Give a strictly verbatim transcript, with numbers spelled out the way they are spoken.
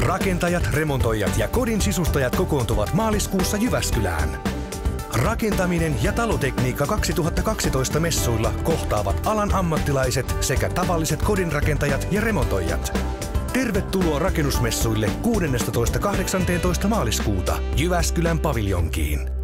Rakentajat, remontoijat ja kodin sisustajat kokoontuvat maaliskuussa Jyväskylään. Rakentaminen ja talotekniikka kaksituhattakaksitoista messuilla kohtaavat alan ammattilaiset sekä tavalliset kodinrakentajat ja remontoijat. Tervetuloa rakennusmessuille kuudennestatoista kahdeksanteentoista maaliskuuta Jyväskylän paviljonkiin.